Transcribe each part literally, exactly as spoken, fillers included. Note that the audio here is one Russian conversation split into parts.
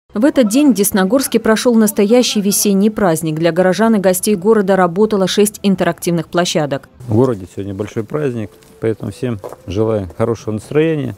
В этот день в Десногорске прошел настоящий весенний праздник. Для горожан и гостей города работало шесть интерактивных площадок. В городе сегодня большой праздник, поэтому всем желаю хорошего настроения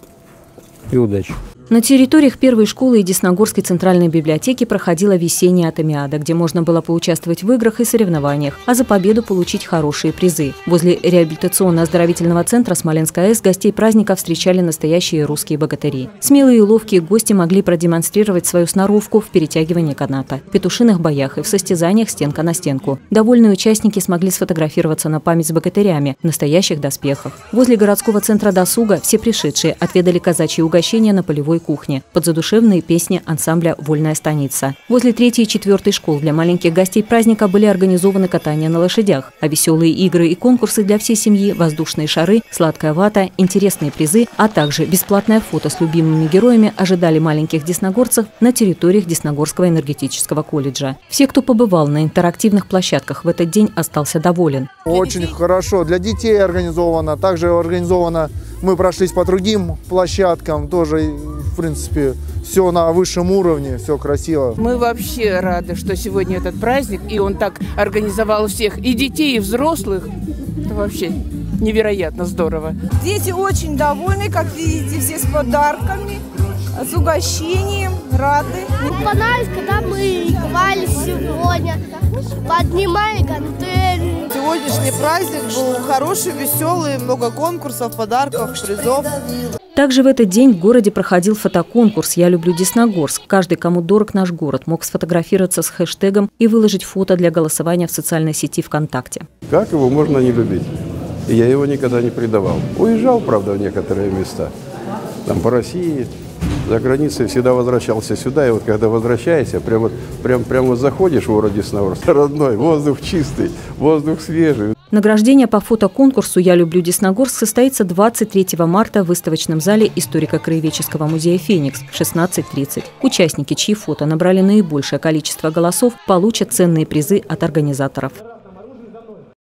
и удачи. На территориях первой школы и Десногорской центральной библиотеки проходила весенняя атомиада, где можно было поучаствовать в играх и соревнованиях, а за победу получить хорошие призы. Возле реабилитационно-оздоровительного центра Смоленской АЭС гостей праздника встречали настоящие русские богатыри. Смелые и ловкие гости могли продемонстрировать свою сноровку в перетягивании каната, петушиных боях и в состязаниях стенка на стенку. Довольные участники смогли сфотографироваться на память с богатырями в настоящих доспехах. Возле городского центра досуга все пришедшие отведали казачьи угощения на полевой кухне под задушевные песни ансамбля «Вольная станица». Возле третьей и четвертой школ для маленьких гостей праздника были организованы катания на лошадях, а веселые игры и конкурсы для всей семьи, воздушные шары, сладкая вата, интересные призы, а также бесплатное фото с любимыми героями ожидали маленьких десногорцев на территориях Десногорского энергетического колледжа. Все, кто побывал на интерактивных площадках в этот день, остался доволен. Очень хорошо. Для детей организовано. Также организовано, мы прошлись по другим площадкам, тоже, в принципе, все на высшем уровне, все красиво. Мы вообще рады, что сегодня этот праздник, и он так организовал всех, и детей, и взрослых. Это вообще невероятно здорово. Дети очень довольны, как видите, все с подарками, с угощением, рады. Мне понравилось, когда мы играли сегодня, поднимали гантели. Сегодняшний праздник был хороший, веселый, много конкурсов, подарков, призов. Также в этот день в городе проходил фотоконкурс «Я люблю Десногорск». Каждый, кому дорог наш город, мог сфотографироваться с хэштегом и выложить фото для голосования в социальной сети ВКонтакте. Как его можно не любить? И я его никогда не предавал. Уезжал, правда, в некоторые места, там по России, за границей, всегда возвращался сюда. И вот когда возвращаешься, прям вот, прям, прям вот заходишь в город Десногорск, родной, воздух чистый, воздух свежий. Награждение по фотоконкурсу «Я люблю Десногорск» состоится двадцать третьего марта в выставочном зале историко-краеведческого музея «Феникс» в шестнадцать тридцать. Участники, чьи фото набрали наибольшее количество голосов, получат ценные призы от организаторов.